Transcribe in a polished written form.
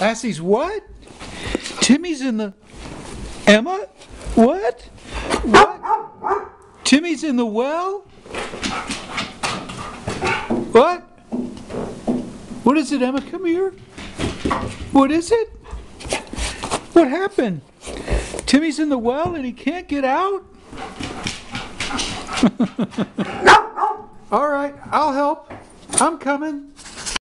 Lassie's what? Timmy's in the... Emma? What? What? Timmy's in the well? What? What is it, Emma? Come here. What is it? What happened? Timmy's in the well and he can't get out? All right, I'll help. I'm coming.